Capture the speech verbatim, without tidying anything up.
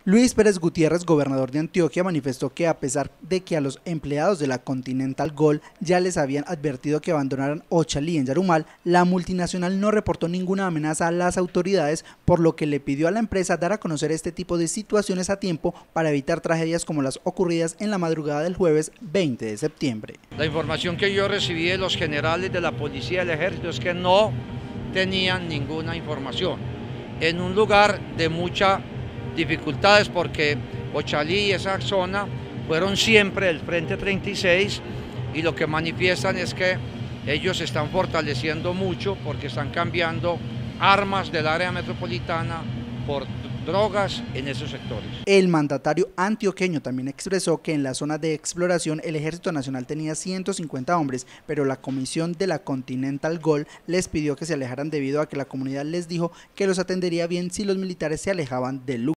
Luis Pérez Gutiérrez, gobernador de Antioquia, manifestó que a pesar de que a los empleados de la Continental Gold ya les habían advertido que abandonaran Ochalí en Yarumal, la multinacional no reportó ninguna amenaza a las autoridades, por lo que le pidió a la empresa dar a conocer este tipo de situaciones a tiempo para evitar tragedias como las ocurridas en la madrugada del jueves veinte de septiembre. La información que yo recibí de los generales de la policía y del ejército es que no tenían ninguna información. En un lugar de mucha dificultades porque Ochalí y esa zona fueron siempre el Frente treinta y seis y lo que manifiestan es que ellos se están fortaleciendo mucho porque están cambiando armas del área metropolitana por drogas en esos sectores. El mandatario antioqueño también expresó que en la zona de exploración el Ejército Nacional tenía ciento cincuenta hombres, pero la comisión de la Continental Gold les pidió que se alejaran debido a que la comunidad les dijo que los atendería bien si los militares se alejaban del lugar.